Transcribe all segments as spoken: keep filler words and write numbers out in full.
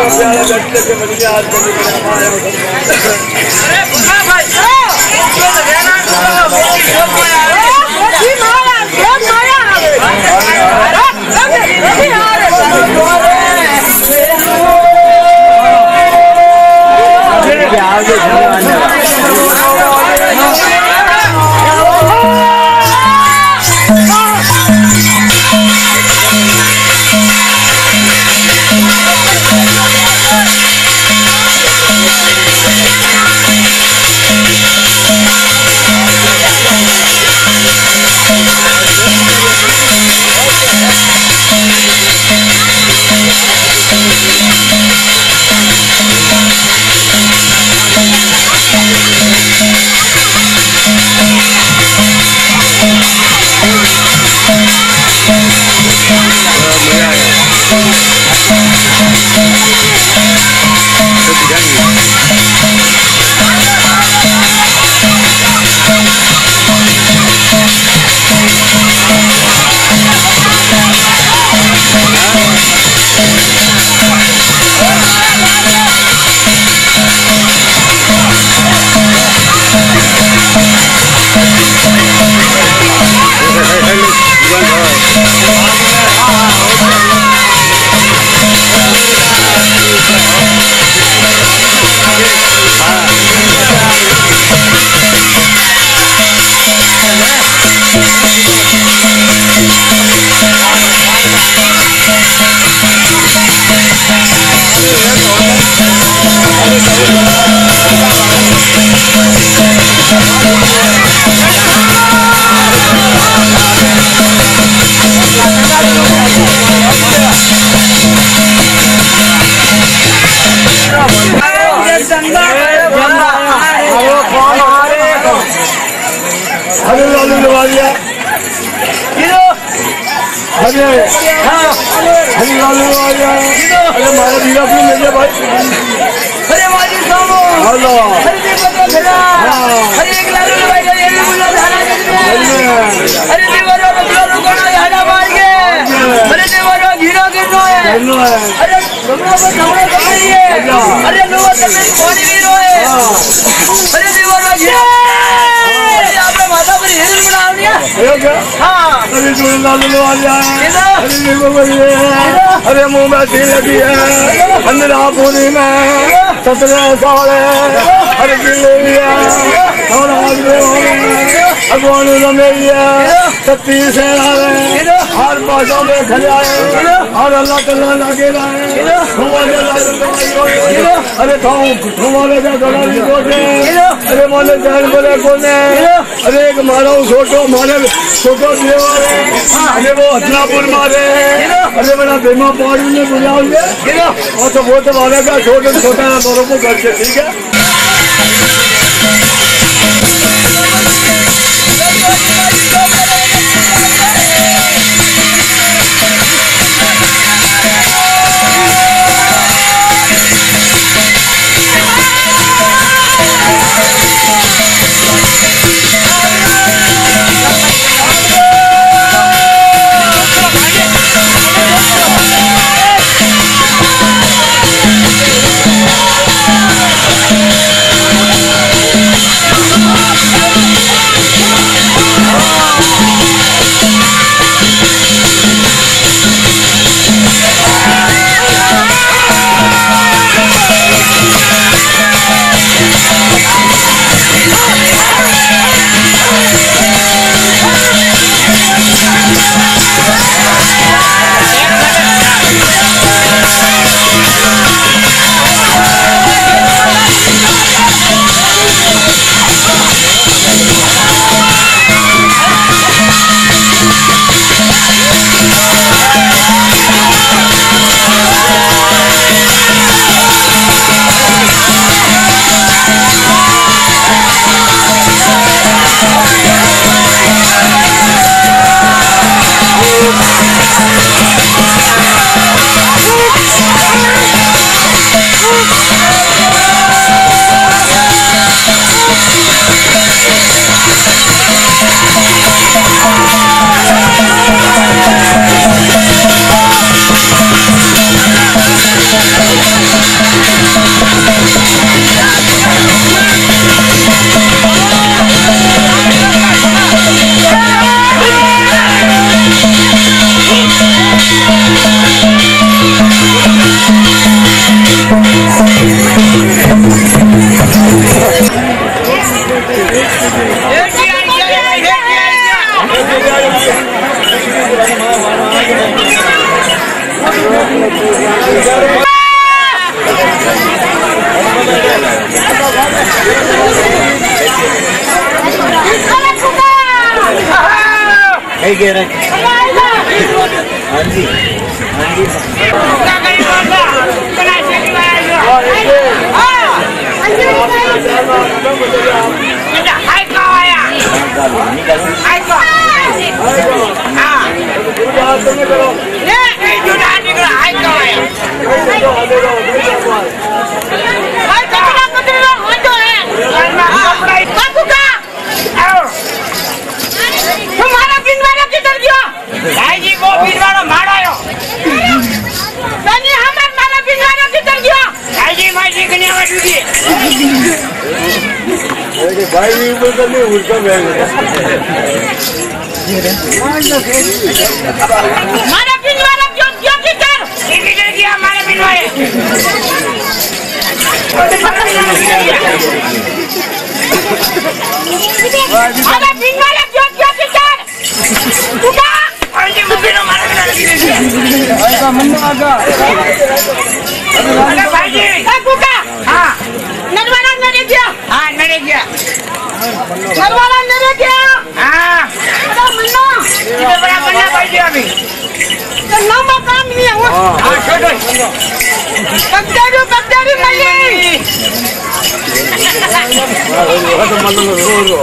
प्यारा लड़के के बन गया आज कभी अरे मुँह में सी लगी है अंदरा पूरी में सत्रह साल अरे भगवान रमेश छत्तीस हर भाषा में खड़े आए और अल्लाह तल्ला लगे रहे अरे खाऊं तुम्हारे क्या गला नहीं बोले अरे माने जहर बोले कोने अरे एक मारो छोटो मारे छोटो देवारे अरे वो हथनापुर मारे अरे मेरा बेमा पहाड़ी में बुलाओगे और तो वो तो मारे का छोटे छोटा दोनों को घर से ठीक है। Oh, कह रहे हैं। हाँ जी हाँ जी तुम्हारा पिंडवाला किधर गया? भाई जी वो पिंडवाला मार आयो। नहीं हमारा माला पिंडवाला किधर गया? भाई जी भाई जी कन्या वाली दी। अरे भाई ये बोलता नहीं उल्टा बैठ गया। माला पिंडवाला क्यों क्यों किधर? किधर गया माला पिंडवाला? माला पिंडवाला क्यों क्यों किधर? उठा! और ये मुझे ना माला पिंडवाला किधर गया? आएगा मन्ना आगा। अरे भाई जी, अब उठा! हाँ, नरवाला नरे गया? हाँ नरे गया। नरवाला नरे गया? हाँ। अरे मन्ना, इधर बड़ा मन्ना भाई जी अभी। तो लंबा काम नहीं है वो। हाँ छोड़ो। कब्जारू कब्जारू मल्ली। तो मन्ना रो रो।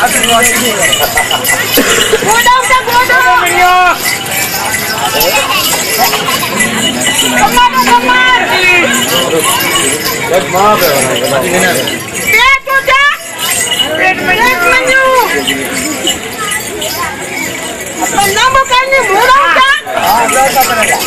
गोदा उठा गोदा। कमार कमार। एक माँ पे बना। पेट उठा। पेट मन्नू। अपना नाम करने मुड़ा उठा। हाँ जाता बनेगा।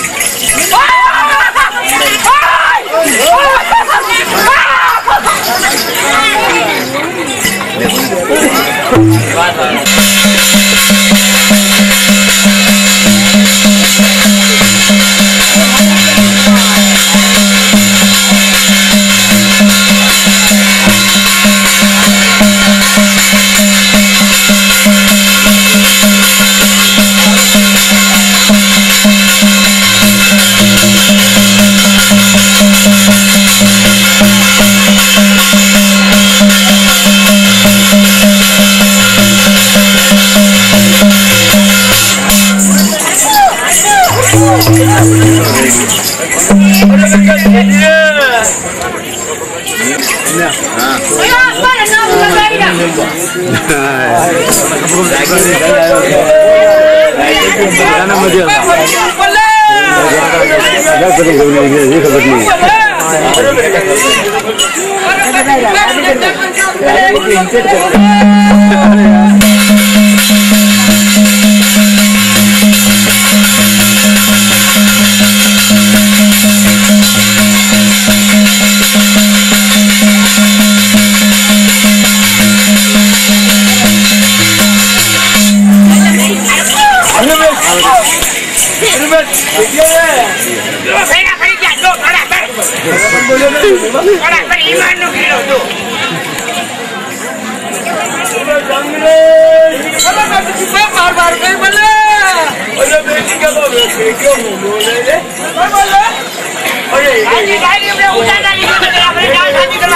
मार मार के बोले अरे बेटी क्या बोल रहे थे क्यों बोल रहे थे बोले अरे गाड़ी गाड़ी में उठा गाड़ी में अपने डाल शादी करवा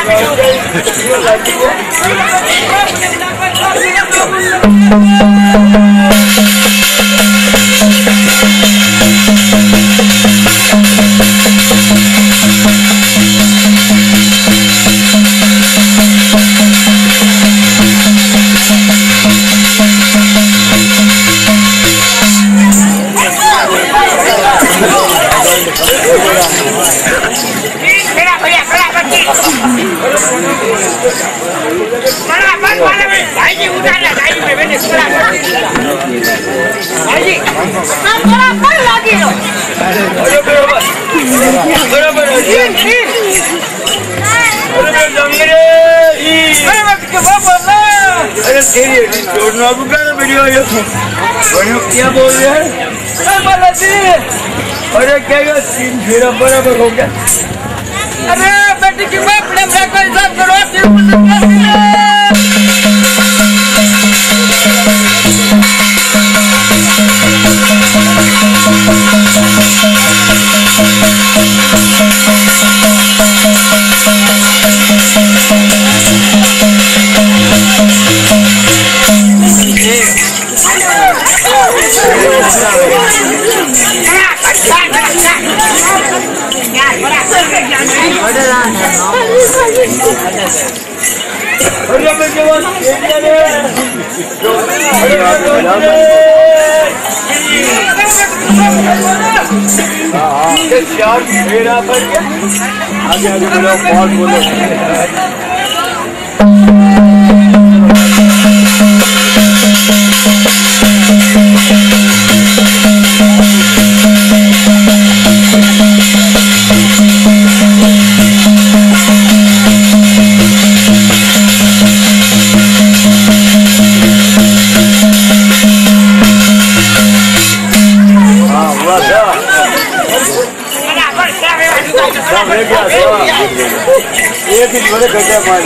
भाई जी उठा ना गाड़ी में मैंने भाई जी हम बराबर लगी लो अरे बराबर बराबर तीन तीन अरे जंगले ई अरे मत के बाबा ना अरे तेरी छोड़ना अब का वीडियो ये बड़े क्या बोल रहे हैं अरे बाला जी अरे क्या ये तीन फेरा बराबर हो गया अरे बेटी की बाप ने मेरा कोई हिसाब करो तीन मेरा पर क्या आगे आगे बोलो बहुत बोलो एक ही बड़े गड्ढे मार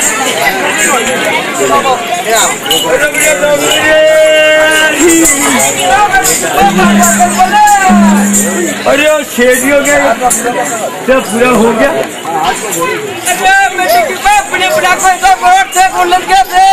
अरे शेडियों के जब पूरा हो गया अपने बड़ा कोई तो वोट से कुल्लत के थे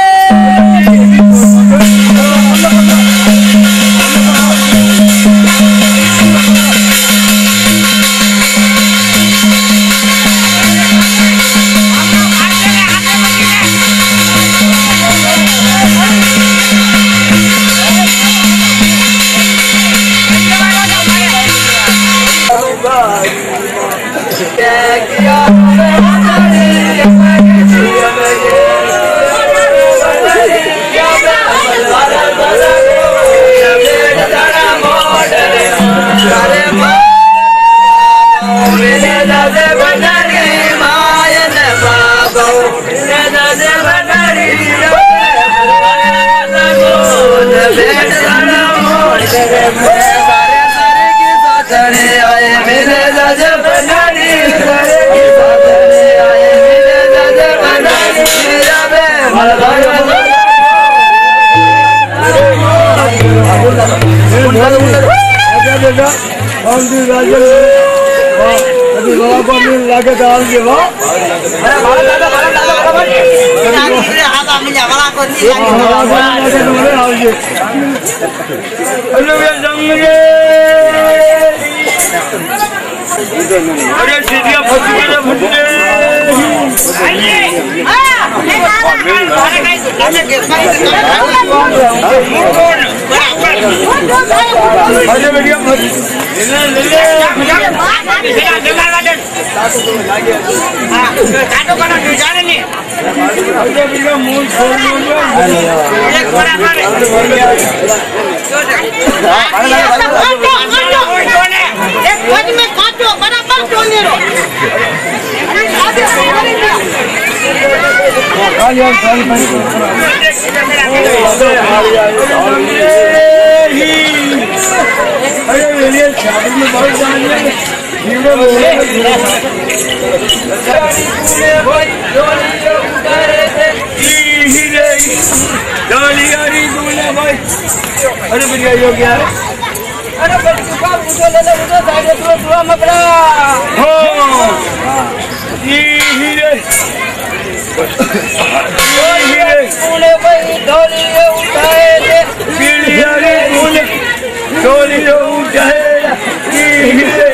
लाके डाल के वो अरे सीढ़ियाँ फंसी गई फंसी अरे बढ़िया अरे बढ़िया हो गया अरे बच्चों उधर ले ले उधर साइड थोड़ा थोड़ा मकड़ा हो ये हीरे ये हीरे फूले भाई डोली उठाए रे पीड़िया रे फूले डोली उठाए ये हीरे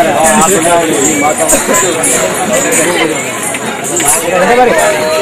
माता